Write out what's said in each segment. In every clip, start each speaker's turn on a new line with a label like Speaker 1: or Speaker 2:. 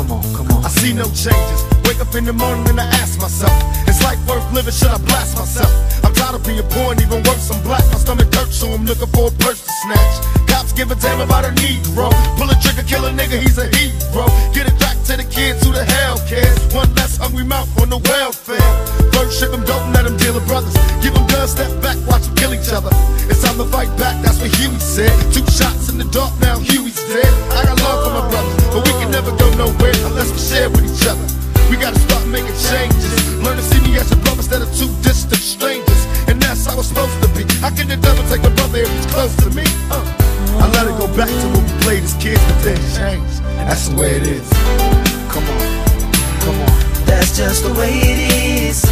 Speaker 1: Come on.
Speaker 2: I see no changes. Wake up in the morning and I ask myself, is life worth living? Should I blast myself? I'm tired of being poor and even worse, I'm black. My stomach hurts, so I'm looking for a purse to snatch. Cops give a damn about a Negro. Pull a trigger, kill a nigga, he's a hero. Get it back to the kids who the hell cares. One less hungry mouth on the welfare. First ship them, don't let them deal with brothers. Give them guns, step back, watch them kill each other. It's time to fight back, that's what Huey said. 2 shots in the dark, now Huey's dead. I got love for my brothers, but we can never go nowhere unless we share with each other. We gotta start making changes. Learn to see me as a brother instead of 2 distant strangers. And that's how it's supposed to be. How can the devil take a brother if he's close to me? I let it go back to when we played as kids, but then changed. That's the way it is. Come on.
Speaker 3: That's just the way it is.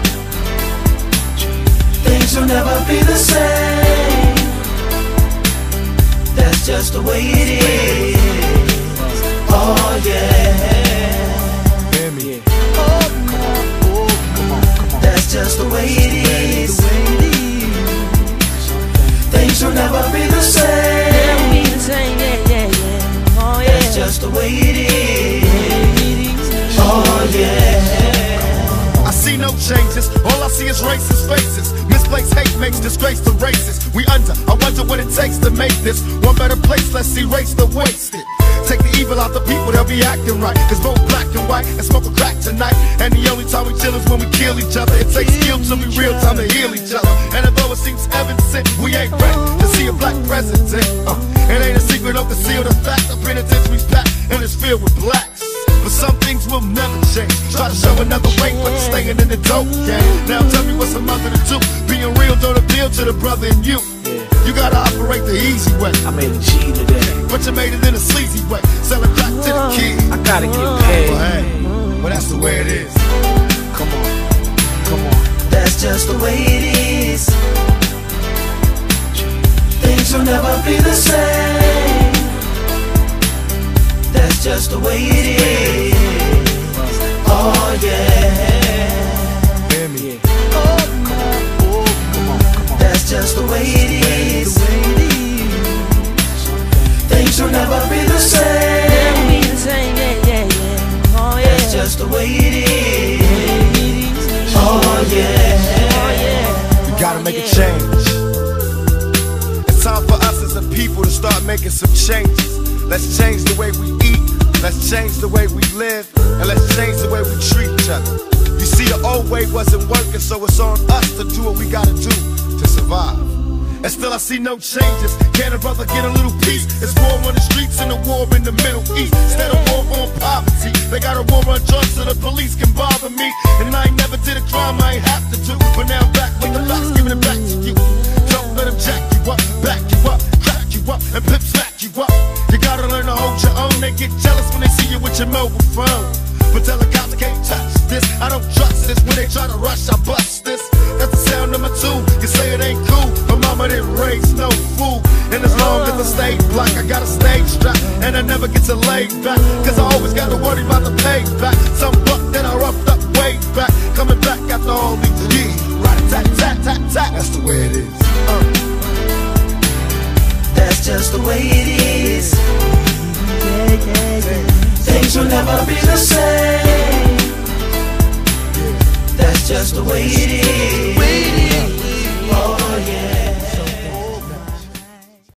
Speaker 3: Things will never be the same. That's just the way it is. Oh yeah. That's just the way it is. Things will never be the same. Oh yeah. That's just the way it is. Oh yeah.
Speaker 2: I see no changes, all I see is racist faces. Misplaced hate makes disgrace to races. We under, I wonder what it takes to make this one better place. Let's erase the wasted. Take the evil out the people, they'll be acting right. Cause both black and white and smoke a crack tonight. And the only time we chill is when we kill each other. It takes skill to be real time to heal each other. And although it seems evident, we ain't ready to see a black president. It ain't a secret, don't conceal the fact. The penitentiary's packed and it's filled with blacks. But some things will never change. Try to show another way, but you're staying in the dope game. Now tell me what's a mother to do. Being real don't appeal to the brother in you. You gotta operate the easy way.
Speaker 1: I made a G today,
Speaker 2: but you made it in a sleazy way. Selling crack to the kids.
Speaker 1: I gotta get paid.
Speaker 2: Well, hey, well that's the way it is.
Speaker 1: Come on.
Speaker 3: That's just the way it is. Things will never be the same. That's just the way it is. Oh yeah.
Speaker 2: Hear me.
Speaker 3: That's just the way it is. Things will never be the same. That's just the way it is. Oh yeah.
Speaker 2: We gotta make a change. It's time for us as a people to start making some changes. Let's change the way we eat. Let's change the way we live. And let's change the way we treat each other. You see, the old way wasn't working, so it's on us to do what we gotta do to survive. And still I see no changes. Can a brother get a little peace? It's war on the streets and a war in the Middle East. Instead of war on poverty, they got a war on drugs so the police can bother me. And I ain't never did a crime I ain't have to do. But now I'm back with the facts, giving it back to you. Don't let them jack you up, back you up, crack you up, and pimp smack you up. You gotta learn to hold your own. They get jealous when they see you with your mobile phone. But tell the cops I can't touch this. I don't trust this. When they try to rush, I bust this. That's the sound number 2. You say it ain't cool, but mama didn't raise no fool. And as long as I stay black, I got a stage strap. And I never get to lay back, cause I always got to worry about the payback. Some buck that I roughed up way back, coming back after all these years. Rat-a-tat-tat-tat-tat. That's the way it is.
Speaker 3: That's just the way it is. Things will never be the same. That's just the way it is.